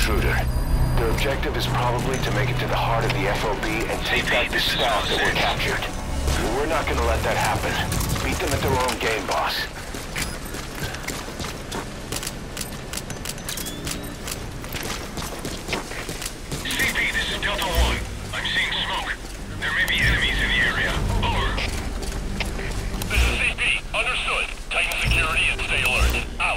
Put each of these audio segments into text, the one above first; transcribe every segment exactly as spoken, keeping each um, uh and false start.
intruder. Their objective is probably to make it to the heart of the F O B and take back the staff that were captured. We're not gonna let that happen. Beat them at their own game, boss. C P, this is Delta One. I'm seeing smoke. There may be enemies in the area. Over. This is C P. Understood. Tighten security and stay alert. Out.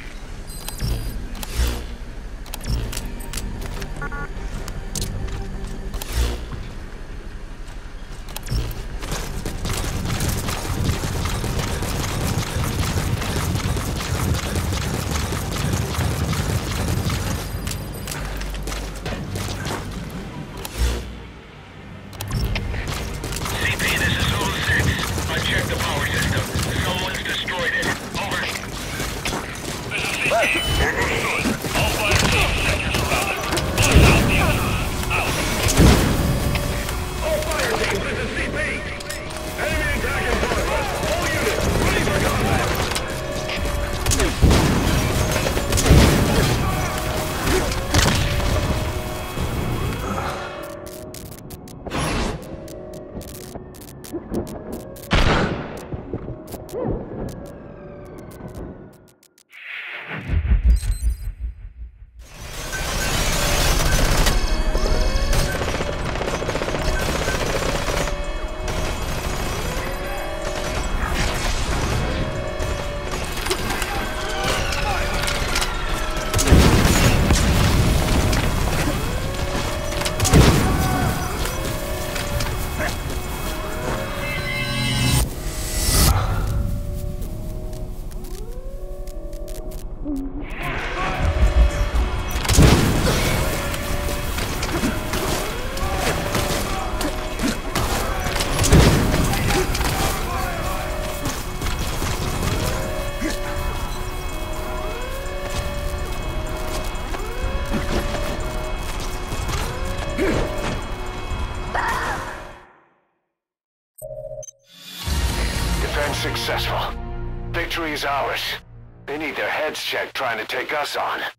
Defense successful. Victory is ours. They need their heads checked trying to take us on.